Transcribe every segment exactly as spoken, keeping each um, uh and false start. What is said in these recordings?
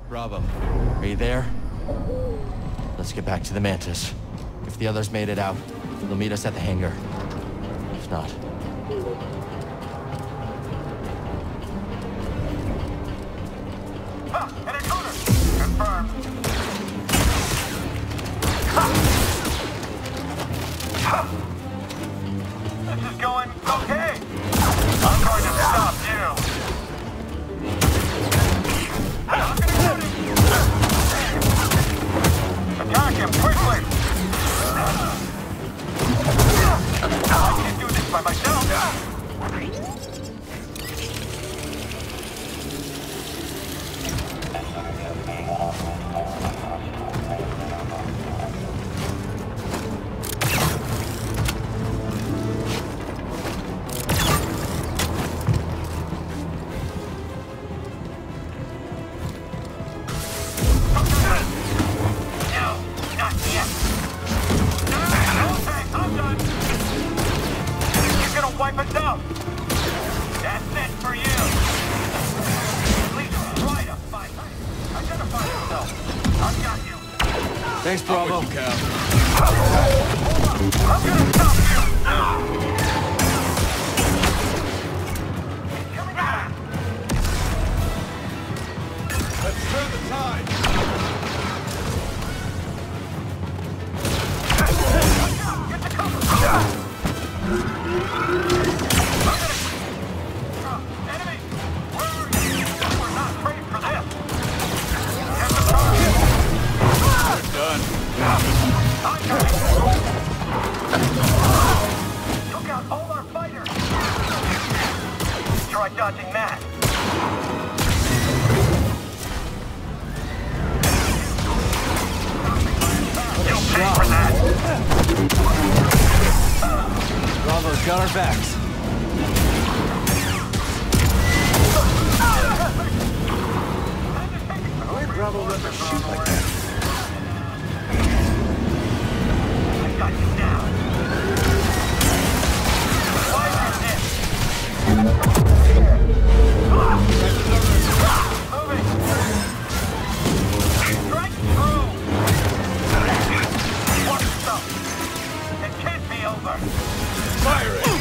Bravo, are you there? Let's get back to the Mantis. If the others made it out, they'll meet us at the hangar. If not... Ha! An intruder! Confirmed. This is going okay. I'm going to stop you. Attack him quickly. I can't do this by myself. Wipe us out! That's it for you! At least try to fight. Identify yourself. I've got you. Thanks, Bravo. I'm gonna stop you! Coming back! Let's turn the tide! Get the cover! Enemy! Where are you? We're not trained for this! Get the target! Done. I got it! Took out all our fighters! Try dodging that! You'll pay for that! Bravo's got our backs. Why did Bravo let me shoot like that? I got you now. Fire in this. Moving. Strike through. Watch yourself. It can't be over. Fire it!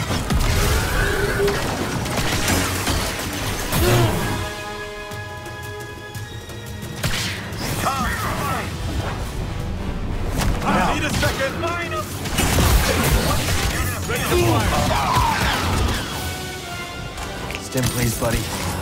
I need a second! Line up! Ready to fire! Stim, please, buddy.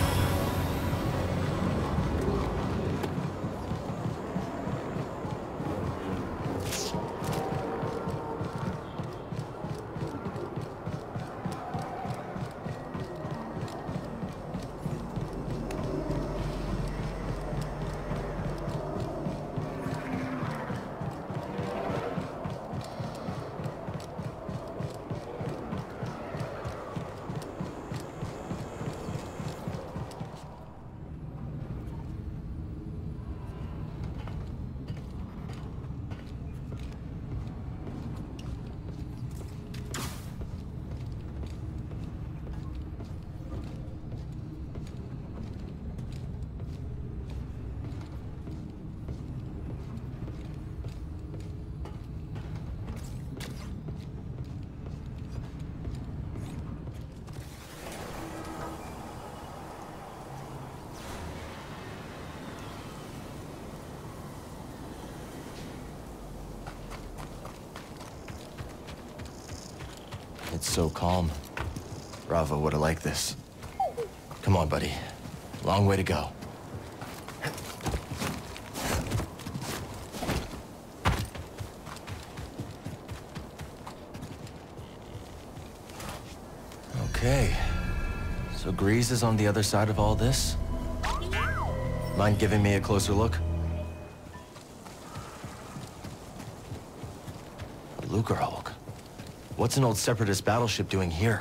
It's so calm. Bravo would have liked this. Come on, buddy. Long way to go. Okay. So Grease is on the other side of all this? Mind giving me a closer look? Lucrehulk. What's an old Separatist battleship doing here?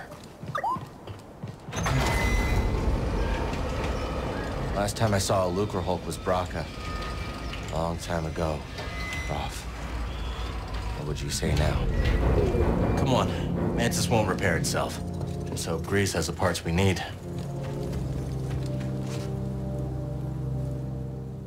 Last time I saw a Lucrehulk was Bracca. Long time ago. Prof. What would you say now? Come on. Mantis won't repair itself. Just hope Grease has the parts we need.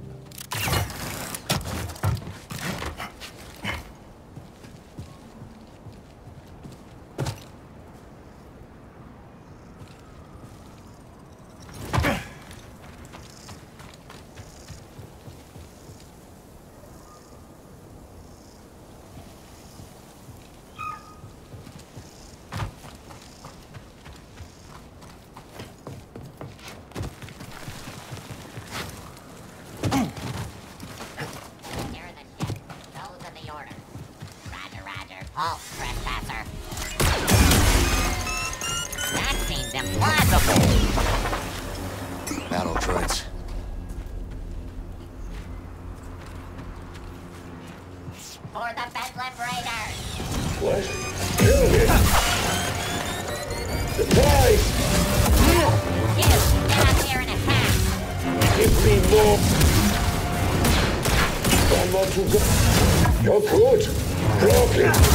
halt, trespasser. That seems implausible. Battle droids. For the Bedlam Raiders. What? Kill him! Surprise! You, get up here and attack. Give me more! I want to go. You're good! Block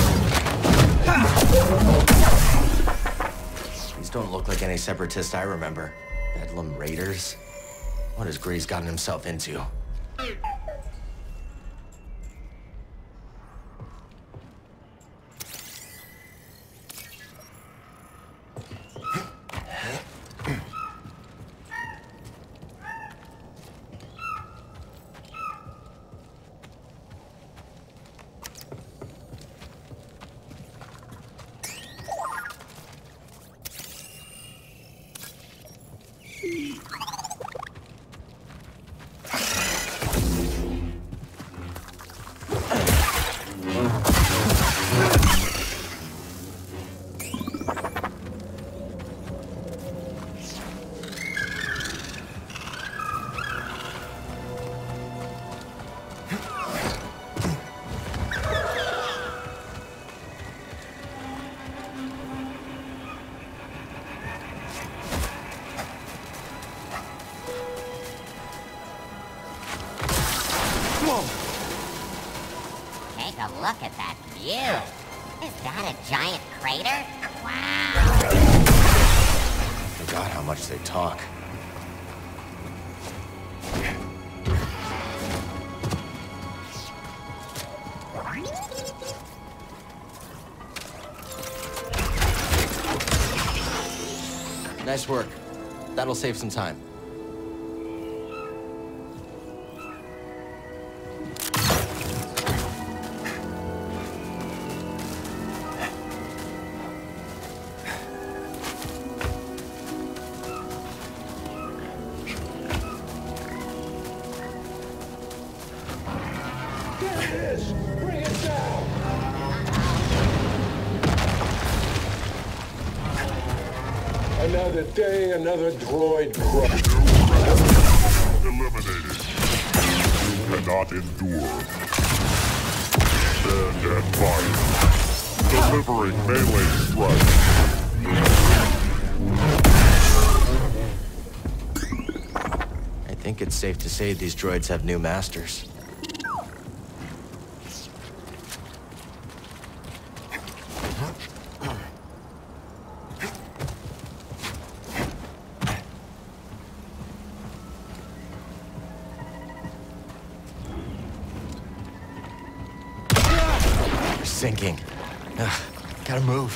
it! These don't look like any separatists I remember. Bedlam Raiders? What has Greez gotten himself into? Take a look at that view. Is that a giant crater? Wow! I forgot how much they talk. Nice work. That'll save some time. There it is! Bring it down! Another day, another droid crushed. Eliminated. You cannot endure. Stand and fight. Delivering melee strike. I think it's safe to say these droids have new masters. They're sinking. Ugh, gotta move.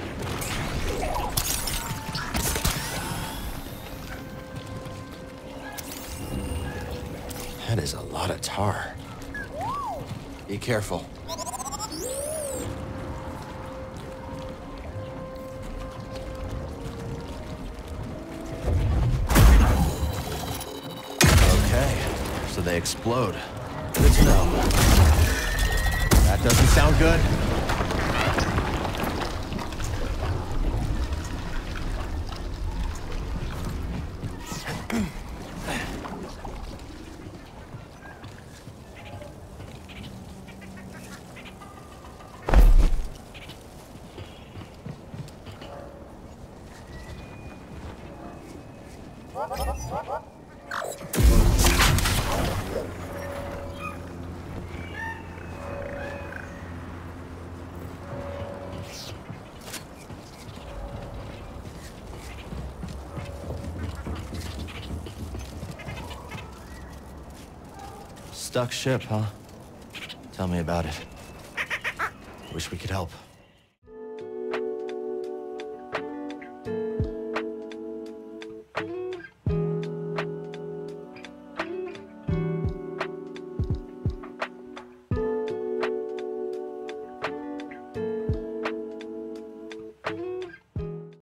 That is a lot of tar. Be careful. Okay, so they explode. Good to know. That doesn't sound good. Stuck ship, huh? Tell me about it. Wish we could help.